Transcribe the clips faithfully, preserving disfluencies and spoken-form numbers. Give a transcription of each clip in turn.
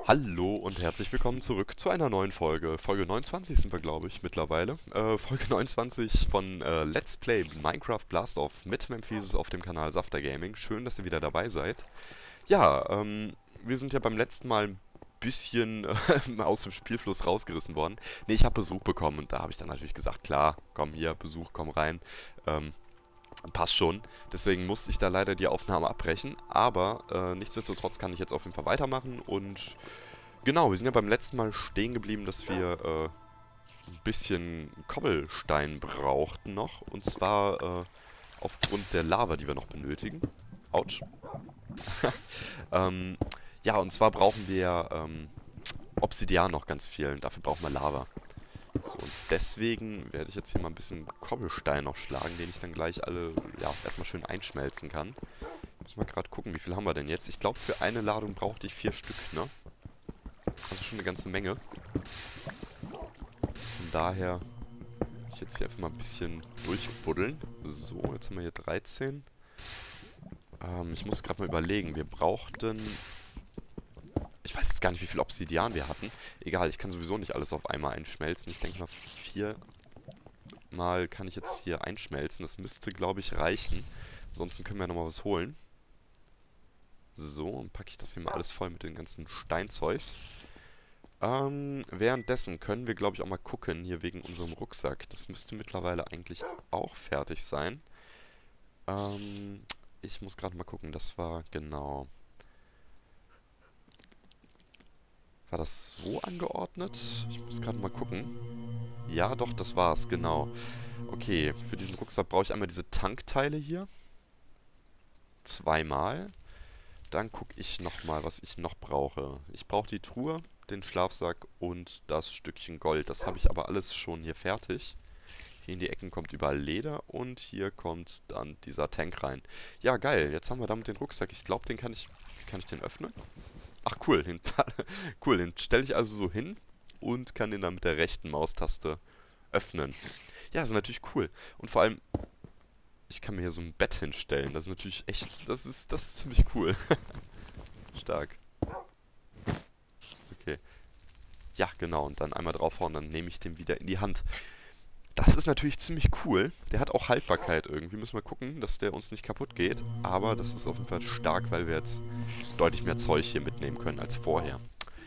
Hallo und herzlich willkommen zurück zu einer neuen Folge. Folge neunundzwanzig sind wir, glaube ich, mittlerweile. Äh, Folge neunundzwanzig von äh, Let's Play Minecraft Blast Off mit Memphisis auf dem Kanal Safter Gaming. Schön, dass ihr wieder dabei seid. Ja, ähm, wir sind ja beim letzten Mal ein bisschen äh, aus dem Spielfluss rausgerissen worden. Ne, ich habe Besuch bekommen und da habe ich dann natürlich gesagt, klar, komm hier, Besuch, komm rein. Ähm, Passt schon. Deswegen musste ich da leider die Aufnahme abbrechen. Aber äh, nichtsdestotrotz kann ich jetzt auf jeden Fall weitermachen. Und genau, wir sind ja beim letzten Mal stehen geblieben, dass wir äh, ein bisschen Kobbelstein brauchten noch. Und zwar äh, aufgrund der Lava, die wir noch benötigen. Autsch. ähm, ja, und zwar brauchen wir ähm, Obsidian noch ganz viel. Und dafür brauchen wir Lava. So, und deswegen werde ich jetzt hier mal ein bisschen Kobbelstein noch schlagen, den ich dann gleich alle, ja, erstmal schön einschmelzen kann. Muss mal gerade gucken, wie viel haben wir denn jetzt? Ich glaube, für eine Ladung brauchte ich vier Stück, ne? Also schon eine ganze Menge. Von daher will ich jetzt hier einfach mal ein bisschen durchbuddeln. So, jetzt haben wir hier dreizehn. Ähm, ich muss gerade mal überlegen. Wir brauchten... Ich weiß jetzt gar nicht, wie viel Obsidian wir hatten. Egal, ich kann sowieso nicht alles auf einmal einschmelzen. Ich denke mal, vier Mal kann ich jetzt hier einschmelzen. Das müsste, glaube ich, reichen. Ansonsten können wir nochmal was holen. So, dann packe ich das hier mal alles voll mit den ganzen Steinzeugs. Ähm, währenddessen können wir, glaube ich, auch mal gucken, hier wegen unserem Rucksack. Das müsste mittlerweile eigentlich auch fertig sein. Ähm, ich muss gerade mal gucken, das war, genau... War das so angeordnet? Ich muss gerade mal gucken. Ja, doch, das war's, genau. Okay, für diesen Rucksack brauche ich einmal diese Tankteile hier. Zweimal. Dann gucke ich nochmal, was ich noch brauche. Ich brauche die Truhe, den Schlafsack und das Stückchen Gold. Das habe ich aber alles schon hier fertig. Hier in die Ecken kommt überall Leder und hier kommt dann dieser Tank rein. Ja, geil. Jetzt haben wir damit den Rucksack. Ich glaube, den kann ich... Wie kann ich den öffnen? Ach, cool. Den, cool, den stelle ich also so hin und kann den dann mit der rechten Maustaste öffnen. Ja, das ist natürlich cool. Und vor allem, ich kann mir hier so ein Bett hinstellen. Das ist natürlich echt... Das ist, das ist ziemlich cool. Stark. Okay. Ja, genau. Und dann einmal draufhauen, dann nehme ich den wieder in die Hand. Das ist natürlich ziemlich cool. Der hat auch Haltbarkeit irgendwie. Müssen wir gucken, dass der uns nicht kaputt geht. Aber das ist auf jeden Fall stark, weil wir jetzt deutlich mehr Zeug hier mitnehmen können als vorher.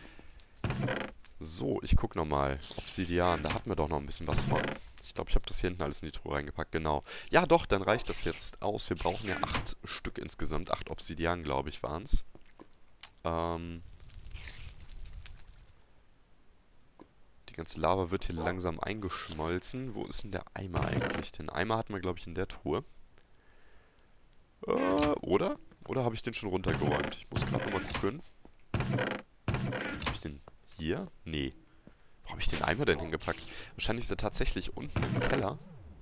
So, ich gucke nochmal. Obsidian, da hatten wir doch noch ein bisschen was von. Ich glaube, ich habe das hier hinten alles in die Truhe reingepackt, genau. Ja, doch, dann reicht das jetzt aus. Wir brauchen ja acht Stück insgesamt. Acht Obsidian, glaube ich, waren es. Ähm... Die ganze Lava wird hier langsam eingeschmolzen. Wo ist denn der Eimer eigentlich? Den Eimer hatten wir, glaube ich, in der Truhe. Äh, oder? Oder habe ich den schon runtergeräumt? Ich muss gerade nochmal gucken. Habe ich den hier? Nee. Wo habe ich den Eimer denn hingepackt? Wahrscheinlich ist er tatsächlich unten im Keller.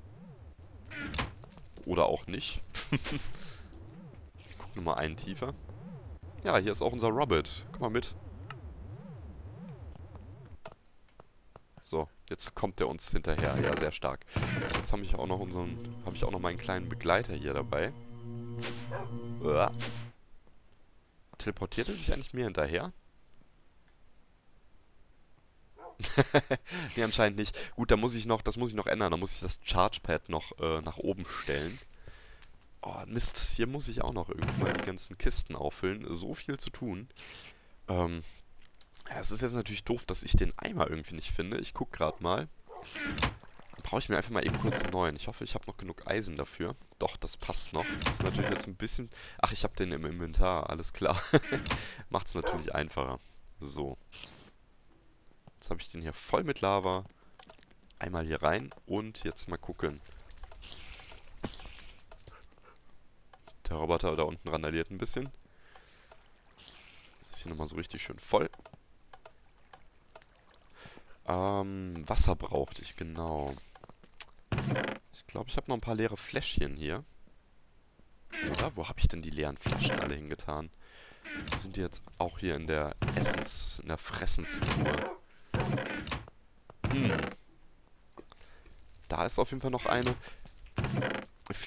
Oder auch nicht. Ich gucke nochmal einen tiefer. Ja, hier ist auch unser Robert. Komm mal mit. So, jetzt kommt er uns hinterher. Ja, sehr stark. So, jetzt habe ich auch noch unseren, habe ich auch noch meinen kleinen Begleiter hier dabei. Uah. Teleportiert er sich eigentlich mir hinterher? Nee, anscheinend nicht. Gut, da muss ich noch, das muss ich noch ändern. Da muss ich das Chargepad noch äh, nach oben stellen. Oh, Mist. Hier muss ich auch noch irgendwie mal die ganzen Kisten auffüllen. So viel zu tun. Ähm, ja, es ist jetzt natürlich doof, dass ich den Eimer irgendwie nicht finde. Ich guck gerade mal. Dann brauche ich mir einfach mal eben kurz einen neuen. Ich hoffe, ich habe noch genug Eisen dafür. Doch, das passt noch. Das ist natürlich jetzt ein bisschen... Ach, ich habe den im Inventar. Alles klar. Macht es natürlich einfacher. So. Jetzt habe ich den hier voll mit Lava. Einmal hier rein und jetzt mal gucken. Der Roboter da unten randaliert ein bisschen. Das ist hier nochmal so richtig schön voll. Ähm, Wasser brauchte ich, genau. Ich glaube, ich habe noch ein paar leere Fläschchen hier. Oder? Wo habe ich denn die leeren Flaschen alle hingetan? Sind die jetzt auch hier in der Essens-, in der Fressenstruhe? Hm. Da ist auf jeden Fall noch eine.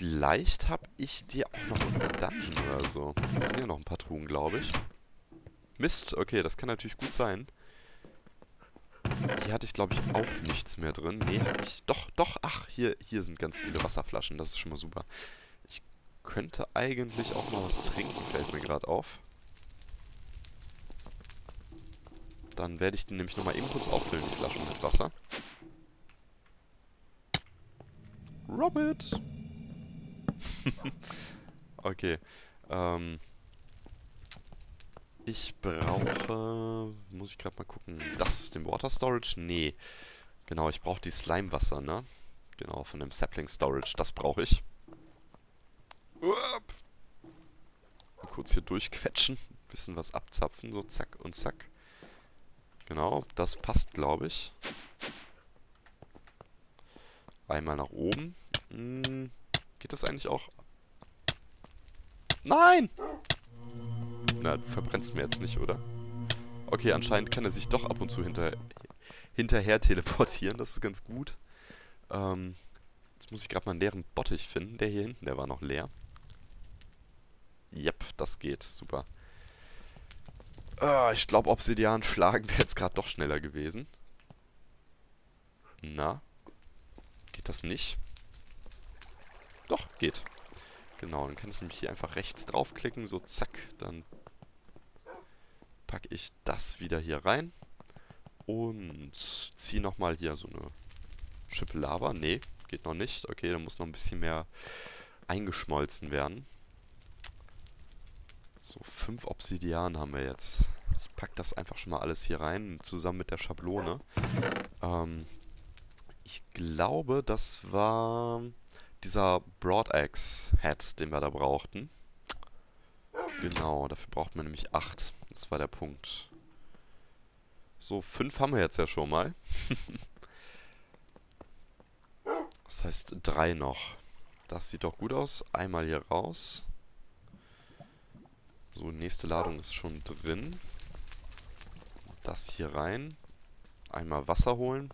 Vielleicht habe ich die auch noch in der Dungeon oder so. Da sind ja noch ein paar Truhen, glaube ich. Mist, okay, das kann natürlich gut sein. Hier hatte ich, glaube ich, auch nichts mehr drin. Nee, hatte ich... Doch, doch, ach, hier, hier sind ganz viele Wasserflaschen. Das ist schon mal super. Ich könnte eigentlich auch mal was trinken, fällt mir gerade auf. Dann werde ich die nämlich nochmal eben kurz auffüllen, die Flaschen mit Wasser. Robert! Okay. Ähm... Ich brauche... Muss ich gerade mal gucken. Das, den Water Storage? Nee. Genau, ich brauche die Slimewasser, ne? Genau, von dem Sapling Storage. Das brauche ich. Uap. Mal kurz hier durchquetschen. Bisschen was abzapfen. So zack und zack. Genau, das passt, glaube ich. Einmal nach oben. Hm, geht das eigentlich auch? Nein! Na, du verbrennst mir jetzt nicht, oder? Okay, anscheinend kann er sich doch ab und zu hinter, hinterher teleportieren. Das ist ganz gut. Ähm, jetzt muss ich gerade mal einen leeren Bottich finden. Der hier hinten, der war noch leer. Yep, das geht. Super. Ah, ich glaube, Obsidian schlagen wäre jetzt gerade doch schneller gewesen. Na? Geht das nicht? Doch, geht. Genau, dann kann ich nämlich hier einfach rechts draufklicken. So, zack. Dann packe ich das wieder hier rein. Und ziehe nochmal hier so eine Schippe Lava. Nee, geht noch nicht. Okay, da muss noch ein bisschen mehr eingeschmolzen werden. So, fünf Obsidian haben wir jetzt. Ich packe das einfach schon mal alles hier rein, zusammen mit der Schablone. Ähm, ich glaube, das war dieser Broadaxe-Head, den wir da brauchten. Genau, dafür braucht man nämlich acht. Das war der Punkt. So, fünf haben wir jetzt ja schon mal. Das heißt, drei noch. Das sieht doch gut aus. Einmal hier raus. So, nächste Ladung ist schon drin. Das hier rein. Einmal Wasser holen.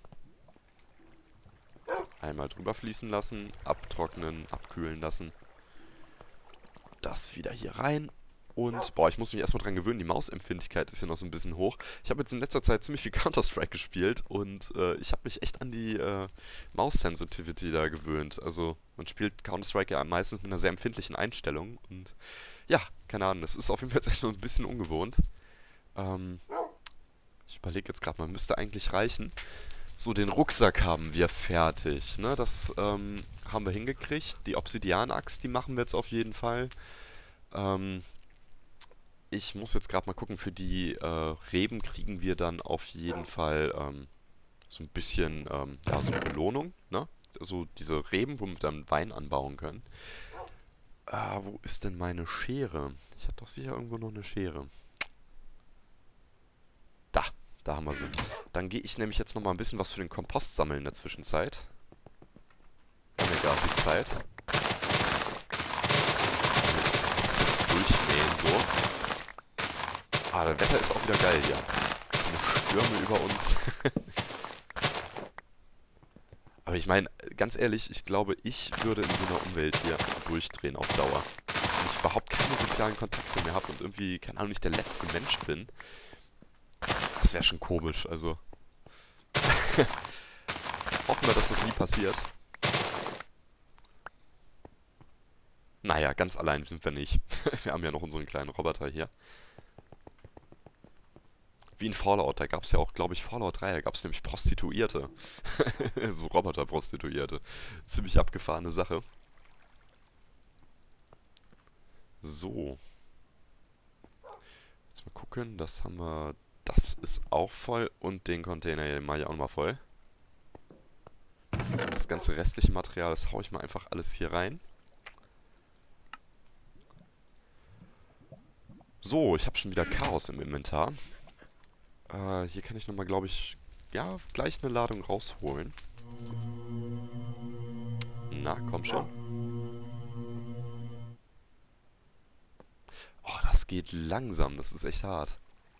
Einmal drüber fließen lassen. Abtrocknen, abkühlen lassen. Das wieder hier rein. Und, boah, ich muss mich erstmal dran gewöhnen, die Mausempfindlichkeit ist hier noch so ein bisschen hoch. Ich habe jetzt in letzter Zeit ziemlich viel Counter-Strike gespielt und äh, ich habe mich echt an die äh, Maus-Sensitivity da gewöhnt. Also, man spielt Counter-Strike ja meistens mit einer sehr empfindlichen Einstellung und ja, keine Ahnung, das ist auf jeden Fall jetzt erstmal ein bisschen ungewohnt. Ähm, ich überlege jetzt gerade mal, müsste eigentlich reichen. So, den Rucksack haben wir fertig, ne, das ähm, haben wir hingekriegt. Die Obsidian-Axt, die machen wir jetzt auf jeden Fall. Ähm... Ich muss jetzt gerade mal gucken, für die äh, Reben kriegen wir dann auf jeden Fall ähm, so ein bisschen, ähm, ja, so eine Belohnung, ne? Also diese Reben, womit wir dann Wein anbauen können. Ah, wo ist denn meine Schere? Ich hatte doch sicher irgendwo noch eine Schere. Da, da haben wir sie. Dann gehe ich nämlich jetzt nochmal ein bisschen was für den Kompost sammeln in der Zwischenzeit. Haben wir gerade die Zeit. Jetzt ein bisschen durchmähen, so. Ah, das Wetter ist auch wieder geil hier. So eine Stürme über uns. Aber ich meine, ganz ehrlich, ich glaube, ich würde in so einer Umwelt hier durchdrehen auf Dauer. Wenn ich überhaupt keine sozialen Kontakte mehr habe und irgendwie, keine Ahnung, nicht der letzte Mensch bin. Das wäre schon komisch, also. Hoffen wir, dass das nie passiert. Naja, ganz allein sind wir nicht. Wir haben ja noch unseren kleinen Roboter hier. Wie in Fallout, da gab es ja auch, glaube ich, Fallout drei, da gab es nämlich Prostituierte. So Roboter-Prostituierte. Ziemlich abgefahrene Sache. So. Jetzt mal gucken, das haben wir... Das ist auch voll und den Container hier mache ich auch nochmal voll. So, das ganze restliche Material, das haue ich mal einfach alles hier rein. So, ich habe schon wieder Chaos im Inventar. Äh, hier kann ich nochmal, glaube ich, ja, gleich eine Ladung rausholen. Na, komm schon. Oh, das geht langsam, das ist echt hart.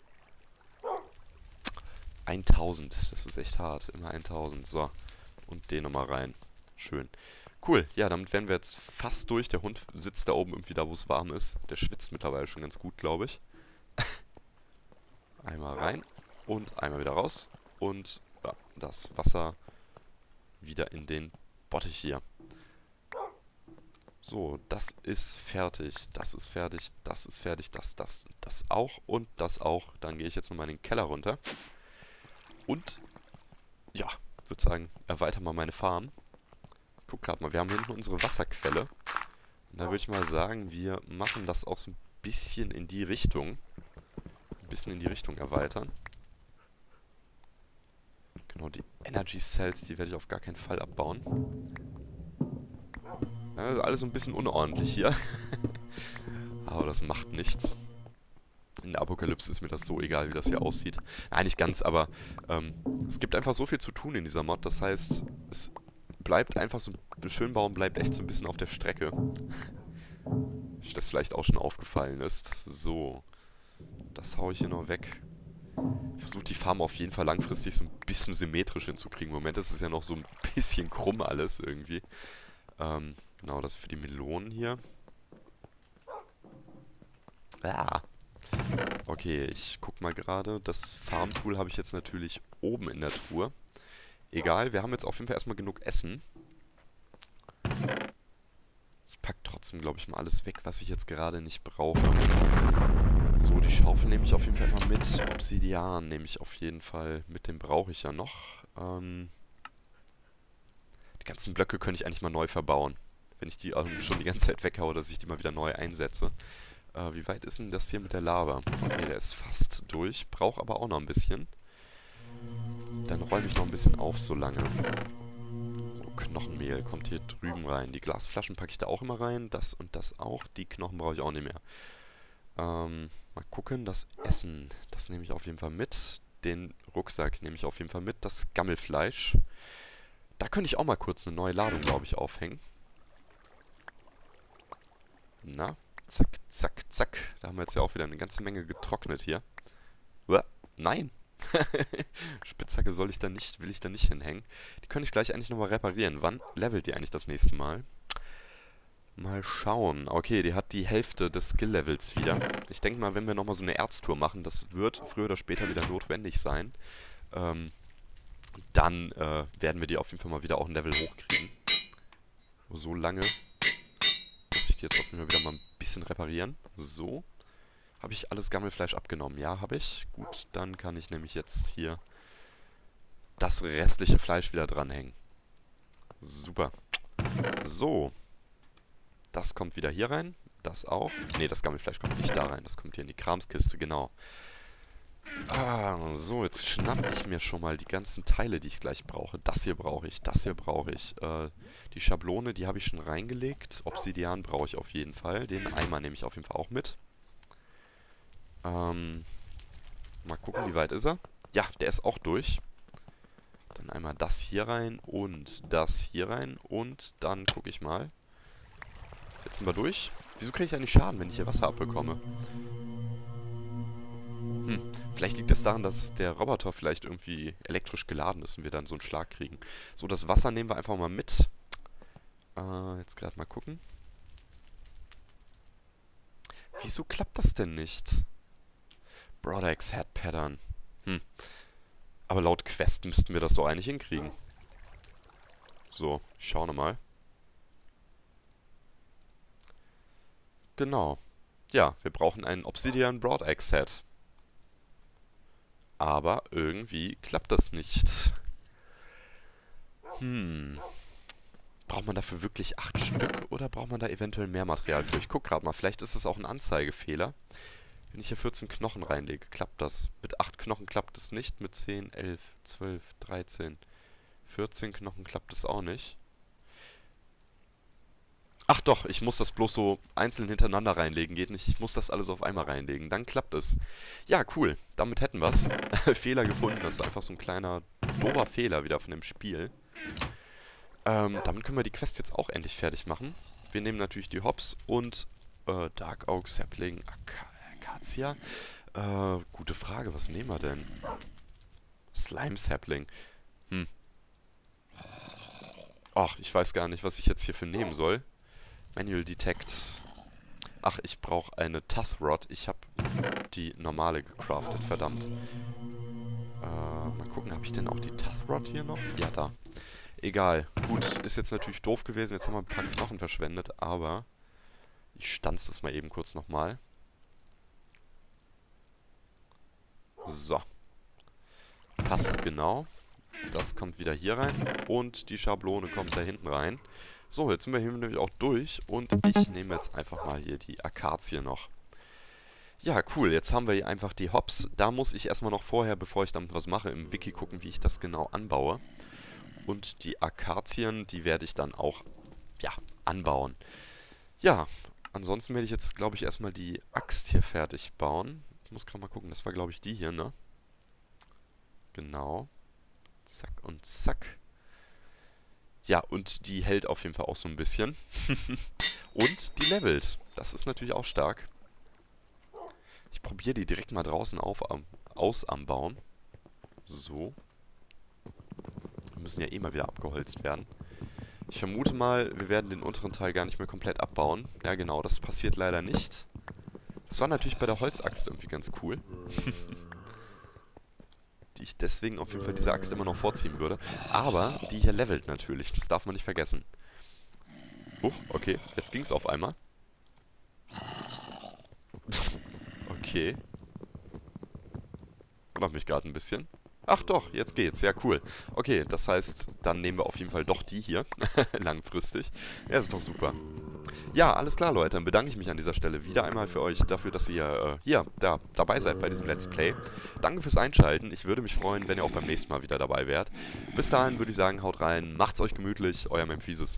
tausend, das ist echt hart, immer tausend. So, und den nochmal rein. Schön. Cool, ja, damit wären wir jetzt fast durch. Der Hund sitzt da oben irgendwie da, wo es warm ist. Der schwitzt mittlerweile schon ganz gut, glaube ich. Einmal rein und einmal wieder raus. Und ja, das Wasser wieder in den Bottich hier. So, das ist fertig, das ist fertig, das ist fertig, das, das, das auch und das auch. Dann gehe ich jetzt nochmal in den Keller runter. Und, ja, würde sagen, erweitere mal meine Farm. Ich guck gerade mal, wir haben hier hinten unsere Wasserquelle. Und da würde ich mal sagen, wir machen das auch so ein bisschen in die Richtung. Ein bisschen in die Richtung erweitern. Genau, die Energy Cells, die werde ich auf gar keinen Fall abbauen. Ja, also alles so ein bisschen unordentlich hier. Aber das macht nichts. In der Apokalypse ist mir das so egal, wie das hier aussieht. Nein, nicht ganz, aber ähm, es gibt einfach so viel zu tun in dieser Mod. Das heißt, es bleibt einfach so... Schönbauen bleibt echt so ein bisschen auf der Strecke. Dass das vielleicht auch schon aufgefallen ist. So. Das haue ich hier noch weg. Ich versuche die Farm auf jeden Fall langfristig so ein bisschen symmetrisch hinzukriegen. Im Moment ist es ja noch so ein bisschen krumm alles irgendwie. Ähm, genau, das für die Melonen hier. Ja. Okay, ich guck mal gerade. Das Farmtool habe ich jetzt natürlich oben in der Truhe. Egal, wir haben jetzt auf jeden Fall erstmal genug Essen. Ich packe trotzdem, glaube ich, mal alles weg, was ich jetzt gerade nicht brauche. So, die Schaufel nehme ich auf jeden Fall mal mit. Obsidian nehme ich auf jeden Fall mit, den brauche ich ja noch. Ähm, die ganzen Blöcke könnte ich eigentlich mal neu verbauen. Wenn ich die ähm, schon die ganze Zeit weghaue, dass ich die mal wieder neu einsetze. Äh, wie weit ist denn das hier mit der Lava? Okay, der ist fast durch, braucht aber auch noch ein bisschen. Dann räume ich noch ein bisschen auf so lange. So, Knochenmehl kommt hier drüben rein. Die Glasflaschen packe ich da auch immer rein. Das und das auch. Die Knochen brauche ich auch nicht mehr. Ähm, mal gucken. Das Essen, das nehme ich auf jeden Fall mit. Den Rucksack nehme ich auf jeden Fall mit. Das Gammelfleisch. Da könnte ich auch mal kurz eine neue Ladung, glaube ich, aufhängen. Na, zack, zack, zack. Da haben wir jetzt ja auch wieder eine ganze Menge getrocknet hier. Uah, nein! Spitzhacke soll ich da nicht, will ich da nicht hinhängen. Die könnte ich gleich eigentlich nochmal reparieren. Wann levelt die eigentlich das nächste Mal? Mal schauen. Okay, die hat die Hälfte des Skill-Levels wieder. Ich denke mal, wenn wir nochmal so eine Erztour machen, das wird früher oder später wieder notwendig sein. Ähm, dann äh, werden wir die auf jeden Fall mal wieder auch ein Level hochkriegen. So lange muss ich die jetzt auf jeden Fall wieder mal ein bisschen reparieren. So. Habe ich alles Gammelfleisch abgenommen? Ja, habe ich. Gut, dann kann ich nämlich jetzt hier das restliche Fleisch wieder dranhängen. Super. So. Das kommt wieder hier rein. Das auch. Ne, das Gammelfleisch kommt nicht da rein. Das kommt hier in die Kramskiste, genau. Ah, so, jetzt schnappe ich mir schon mal die ganzen Teile, die ich gleich brauche. Das hier brauche ich, das hier brauche ich. Äh, die Schablone, die habe ich schon reingelegt. Obsidian brauche ich auf jeden Fall. Den Eimer nehme ich auf jeden Fall auch mit. Ähm, mal gucken, wie weit ist er? Ja, der ist auch durch. Dann einmal das hier rein und das hier rein. Und dann gucke ich mal. Jetzt sind wir durch. Wieso kriege ich eigentlich Schaden, wenn ich hier Wasser abbekomme? Hm, vielleicht liegt es daran, dass der Roboter vielleicht irgendwie elektrisch geladen ist und wir dann so einen Schlag kriegen. So, das Wasser nehmen wir einfach mal mit. Äh, jetzt gerade mal gucken. Wieso klappt das denn nicht? Broadaxe Head Pattern. Hm. Aber laut Quest müssten wir das doch eigentlich hinkriegen. So, schauen wir mal. Genau. Ja, wir brauchen einen Obsidian Broadaxe Head. Aber irgendwie klappt das nicht. Hm. Braucht man dafür wirklich acht Stück oder braucht man da eventuell mehr Material für? Ich guck gerade mal, vielleicht ist es auch ein Anzeigefehler. Wenn ich hier vierzehn Knochen reinlege, klappt das. Mit acht Knochen klappt es nicht, mit zehn, elf, zwölf, dreizehn, vierzehn Knochen klappt es auch nicht. Ach doch, ich muss das bloß so einzeln hintereinander reinlegen, geht nicht. Ich muss das alles auf einmal reinlegen, dann klappt es. Ja, cool, damit hätten wir es. Fehler gefunden, das war einfach so ein kleiner, doofer Fehler wieder von dem Spiel. Ähm, damit können wir die Quest jetzt auch endlich fertig machen. Wir nehmen natürlich die Hops und äh, Dark Oak, Sapling, Ak Acacia. Äh, gute Frage, was nehmen wir denn? Slime Sapling. Hm. Ach, ich weiß gar nicht, was ich jetzt hierfür nehmen soll. Manual Detect. Ach, ich brauche eine Tough Rod. Ich habe die normale gecraftet, verdammt. Äh, mal gucken, habe ich denn auch die Tuthrod hier noch? Ja, da. Egal. Gut, ist jetzt natürlich doof gewesen. Jetzt haben wir ein paar Knochen verschwendet, aber ich stanze das mal eben kurz nochmal. So. Passt genau. Das kommt wieder hier rein. Und die Schablone kommt da hinten rein. So, jetzt sind wir hier nämlich auch durch. Und ich nehme jetzt einfach mal hier die Akazie noch. Ja, cool. Jetzt haben wir hier einfach die Hops. Da muss ich erstmal noch vorher, bevor ich damit was mache, im Wiki gucken, wie ich das genau anbaue. Und die Akazien, die werde ich dann auch, ja, anbauen. Ja, ansonsten werde ich jetzt, glaube ich, erstmal die Axt hier fertig bauen. Ich muss gerade mal gucken, das war, glaube ich, die hier, ne? Genau. Zack und zack. Ja, und die hält auf jeden Fall auch so ein bisschen. Und die levelt. Das ist natürlich auch stark. Ich probiere die direkt mal draußen auf, aus am Bauen. So. Wir müssen ja eh mal wieder abgeholzt werden. Ich vermute mal, wir werden den unteren Teil gar nicht mehr komplett abbauen. Ja genau, das passiert leider nicht. Das war natürlich bei der Holzaxt irgendwie ganz cool. Die ich deswegen auf jeden Fall diese Axt immer noch vorziehen würde. Aber die hier levelt natürlich, das darf man nicht vergessen. Huch, okay, jetzt ging es auf einmal. Okay. Wundert mich gerade ein bisschen. Ach doch, jetzt geht's. Ja, cool. Okay, das heißt, dann nehmen wir auf jeden Fall doch die hier. Langfristig. Ja, ist doch super. Ja, alles klar, Leute. Dann bedanke ich mich an dieser Stelle wieder einmal für euch dafür, dass ihr äh, hier da, dabei seid bei diesem Let's Play. Danke fürs Einschalten. Ich würde mich freuen, wenn ihr auch beim nächsten Mal wieder dabei wärt. Bis dahin würde ich sagen, haut rein, macht's euch gemütlich. Euer Memphises.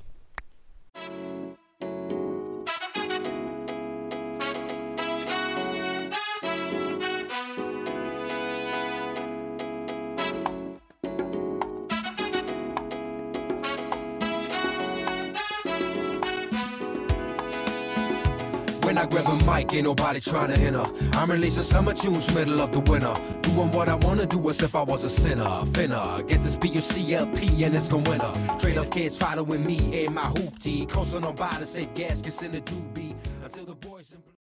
When I grab a mic, ain't nobody trying to enter. I'm releasing summer tunes, middle of the winter. Doing what I wanna do as if I was a sinner. Finna get this B U C L P and it's gonna winner. Trade up kids following me in my hoop tee. Coasting on by the safe gas, gets in the doobie. Until the boys in